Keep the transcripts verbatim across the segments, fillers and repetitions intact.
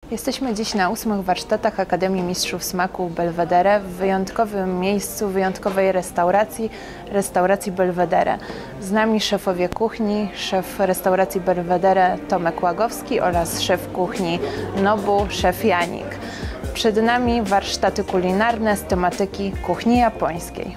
Jesteśmy dziś na ósmych warsztatach Akademii Mistrzów Smaku Belvedere w wyjątkowym miejscu, wyjątkowej restauracji, restauracji Belvedere. Z nami szefowie kuchni, szef restauracji Belvedere Tomek Łagowski oraz szef kuchni Nobu, szef Janik. Przed nami warsztaty kulinarne z tematyki kuchni japońskiej.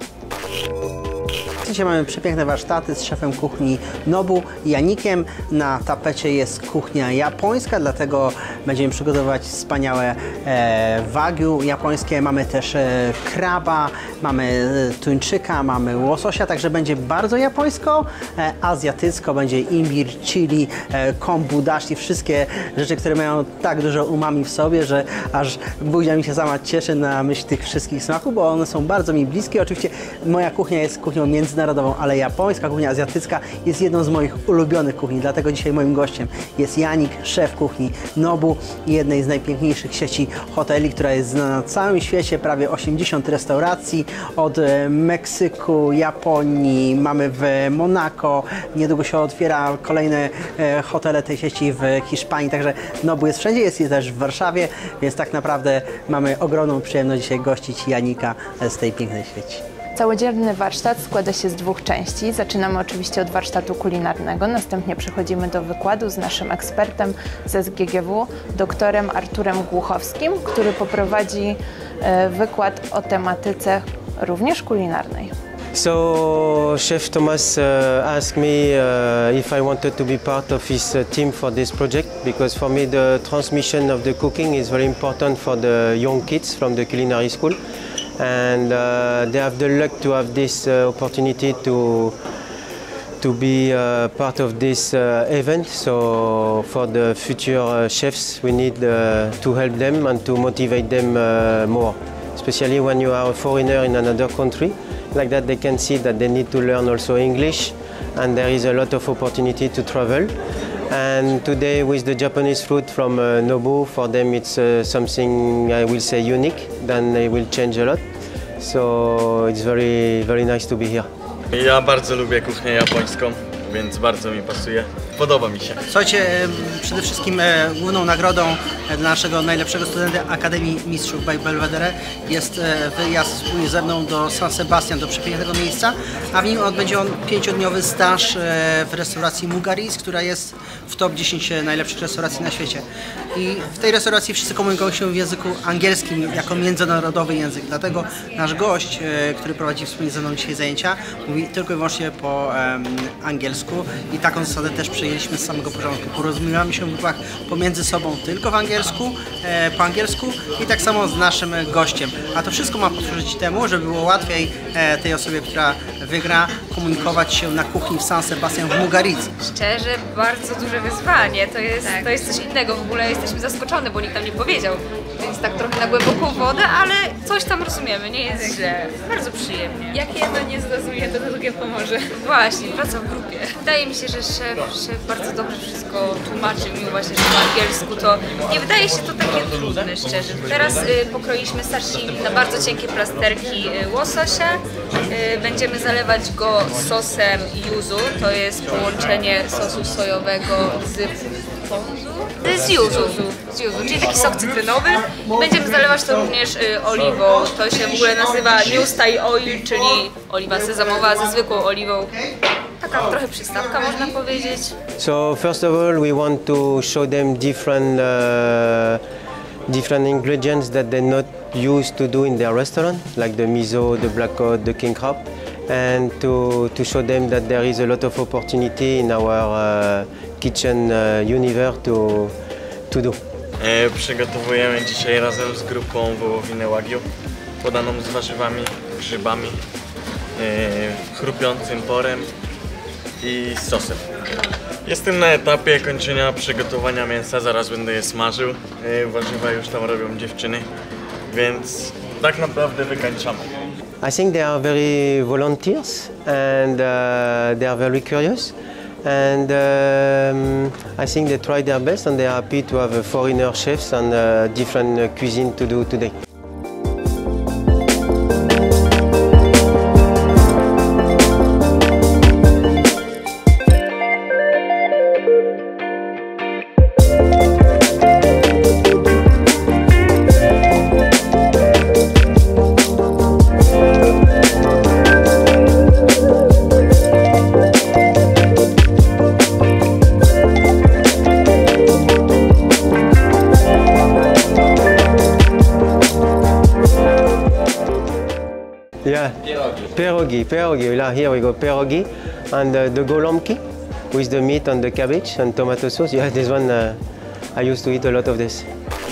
Dzisiaj mamy przepiękne warsztaty z szefem kuchni Nobu, Janikiem. Na tapecie jest kuchnia japońska, dlatego będziemy przygotowywać wspaniałe e, wagyu japońskie. Mamy też e, kraba, mamy tuńczyka, mamy łososia, także będzie bardzo japońsko, e, azjatycko, będzie imbir, chili, e, kombu, dashi, wszystkie rzeczy, które mają tak dużo umami w sobie, że aż buzia mi się sama cieszy na myśl tych wszystkich smaków, bo one są bardzo mi bliskie. Oczywiście moja kuchnia jest kuchnią międzynarodową, ale japońska kuchnia azjatycka jest jedną z moich ulubionych kuchni, dlatego dzisiaj moim gościem jest Janik, szef kuchni Nobu, jednej z najpiękniejszych sieci hoteli, która jest znana na całym świecie, prawie osiemdziesiąt restauracji od Meksyku, Japonii, mamy w Monako, niedługo się otwiera kolejne hotele tej sieci w Hiszpanii, także Nobu jest wszędzie, jest też w Warszawie, więc tak naprawdę mamy ogromną przyjemność dzisiaj gościć Janika z tej pięknej sieci. Całodzienny warsztat składa się z dwóch części. Zaczynamy oczywiście od warsztatu kulinarnego, następnie przechodzimy do wykładu z naszym ekspertem z S G G W, doktorem Arturem Głuchowskim, który poprowadzi wykład o tematyce również kulinarnej. So Chef Thomas uh, asked me uh, if I wanted to be part of his uh, team for this project, because for me the transmission of the cooking is very important for the young kids from the culinary school. And uh, they have the luck to have this uh, opportunity to to be uh, part of this uh, event. So for the future uh, chefs, we need uh, to help them and to motivate them uh, more, especially when you are a foreigner in another country. Like that, they can see that they need to learn also English, and there is a lot of opportunity to travel. And today, with the Japanese food from uh, Nobu, for them it's uh, something I will say unique. Then they will change a lot. So it's very, very nice to be here. Ja bardzo lubię kuchnię japońską, więc bardzo mi pasuje. Podoba mi się. Słuchajcie, przede wszystkim główną nagrodą dla naszego najlepszego studenta Akademii Mistrzów Belvedere jest wyjazd wspólnie ze mną do San Sebastian, do przepięknego miejsca, a w nim odbędzie on pięciodniowy staż w restauracji Mugaris, która jest w top dziesięć najlepszych restauracji na świecie. I w tej restauracji wszyscy komunikują się w języku angielskim jako międzynarodowy język, dlatego nasz gość, który prowadzi wspólnie ze mną dzisiaj zajęcia, mówi tylko i wyłącznie po um, angielsku i taką zasadę też przyjęliśmy z samego początku. Porozumiewamy się w grupach pomiędzy sobą tylko w angielsku, e, po angielsku i tak samo z naszym gościem. A to wszystko ma posłużyć temu, żeby było łatwiej e, tej osobie, która wygra, komunikować się na kuchni w San Sebastian w Mugaris. Szczerze, bardzo duże wyzwanie. To jest, tak. to jest coś innego. W ogóle jesteśmy zaskoczone, bo nikt nam nie powiedział. Więc tak trochę na głęboką wodę, ale coś tam rozumiemy, nie jest źle. Bardzo przyjemnie. Jak jeden nie zrozumie, to drugie pomoże. Właśnie, praca w grupie. Wydaje mi się, że szef, szef bardzo dobrze wszystko tłumaczy, mimo właśnie, że po angielsku, to nie wydaje się to takie trudne, szczerze. Teraz y, pokroiliśmy sashimi na bardzo cienkie plasterki y, łososia. Y, będziemy zalewać go sosem yuzu, to jest połączenie sosu sojowego z Z yuzu, z yuzu, czyli taki sok cytrynowy. Będziemy zalewać to również y, oliwą. To się w ogóle nazywa New Style Oil, czyli oliwa sezamowa ze zwykłą oliwą. Taka trochę przystawka, można powiedzieć. So first of all, we want to show them different uh, different ingredients that they're not used to do in their restaurant, like the miso, the black cod, the king crab, and to to show them that there is a lot of opportunity in our uh, kitchen uh, universe to to do. E, przygotowujemy dzisiaj razem z grupą wołowinę wagyu, podaną z warzywami, grzybami, e, chrupiącym porem i z sosem. Jestem na etapie kończenia przygotowania mięsa, zaraz będę je smażył. E, warzywa już tam robią dziewczyny, więc tak naprawdę wykańczamy. I think they are very volunteers and uh, they are very curious. And um, I think they try their best and they are happy to have a foreigner chefs and uh, different uh, cuisine to do today. Yeah. Pierogi. Pierogi. Here we go. Pierogi. And uh, the golomki with the meat and the cabbage and tomato sauce. Yeah, this one, uh, I used to eat a lot of this.